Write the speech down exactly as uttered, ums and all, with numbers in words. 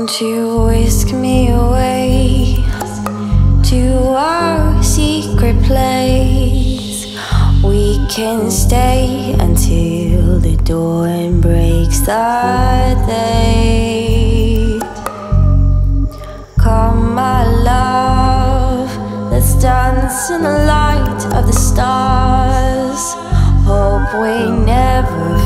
you whisk me away to our secret place? We can stay until the dawn breaks the day. Come, my love, let's dance in the light of the stars. Hope we never